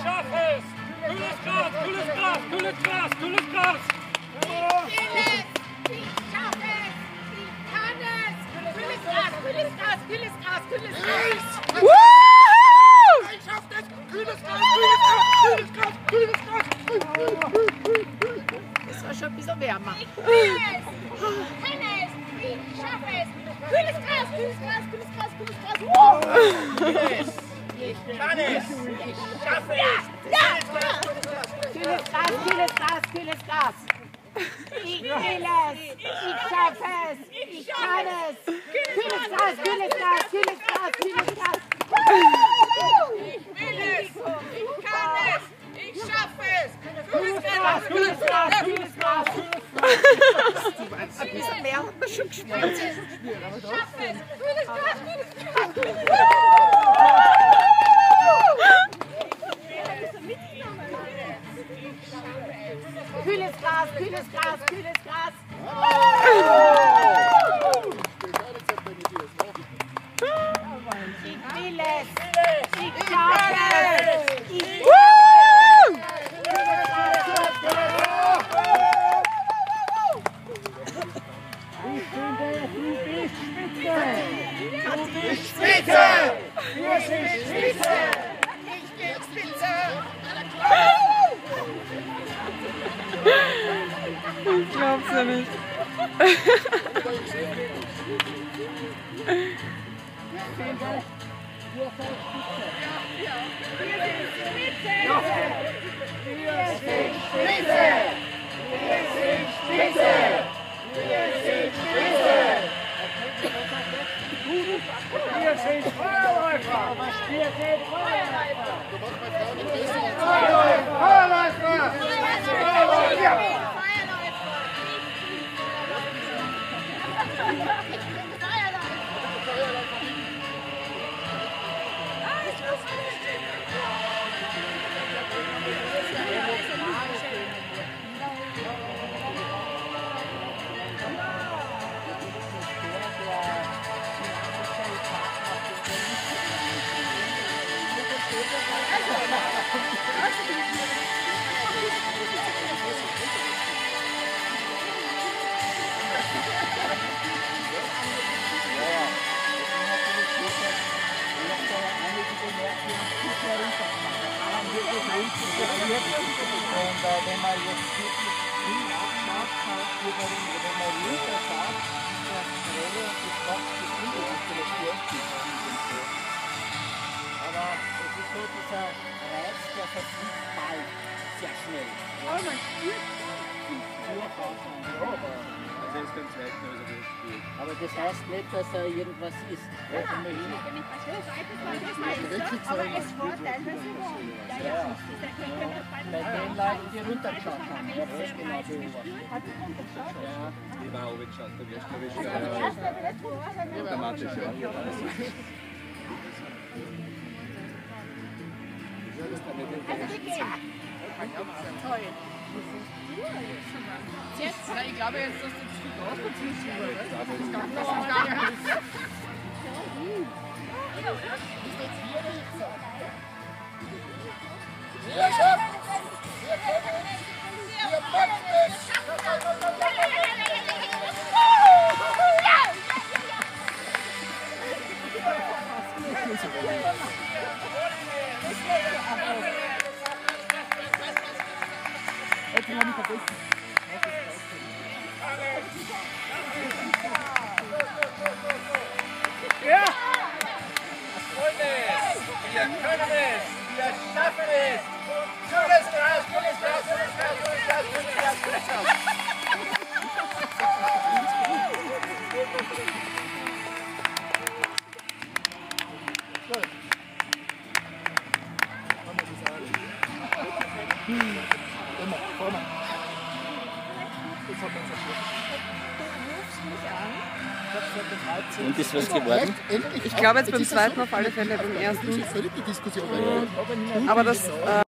schaffe es! Kühles Gras, kühles Gras, kühles Gras, kühles Gras! Ich schaffe es! Ich kann es! Kühles Gras, kühles Gras, kühles Gras, kühles Gras! Ich schaff das! Kühles Gras, kühles Gras, kühles Gras, kühles Gras! Das war schon ein bisschen wärmer. Ich will es! Ich kann es! Ich schaffe es! Kühles Gras, kühles Gras, kühles Gras, kühles Gras! Ich kann es! Ich schaffe es! Kühles Gras, kühles Gras, kühles Gras! Ich will es! Ich schaffe es! Ich kann es! Kühles Gras, kühles Gras, kühles Gras, kühles Gras! Ich will es! Ich kann es! Ich schaffe es! Kühles Gras, Kühles Gras, kühles Gras! Ein bisschen mehr hat man schon gespürt. ich schaffe es! Kühles Gras, kühles Gras, kühles Kühles Gras, kühles Gras, kühles Gras! Ich will es! Ich schaffe es! Ich Spitze! Wir sind Spitze! Ich bin Spitze! Ich glaub's ja nicht. Wir sind Feuerläufer! Wir sind Feuerläufer! Feuerläufer! Und wenn man jetzt wirklich viel abschaut, wenn man runterschaut, ist das Träne und das Wachs des Windes aber es ist so dieser Reiz, der versiegt bald sehr schnell. Ja, man spürt aber das heißt nicht, dass er irgendwas ist. Ja, Aber es war teilweise warm. bei den Leuten, die runtergeschaut haben. Ja, das ist genau so. Die war oben geschaut, der Dramatisch, ja. Toll. Jetzt? Ja, ich glaube jetzt, dass du zu viel ausgezogen Wir schaffen es! Wir können es! Wir packen es! Ja! Freunde, wir können es! Wir schaffen es! Kühles Gras, kühles Gras, kühles Gras, kühles Gras, kühles Gras, kühles Gras! Und ist was geworden? Ich glaube jetzt beim zweiten auf alle Fälle, beim ersten. Völlig die Diskussion. Aber das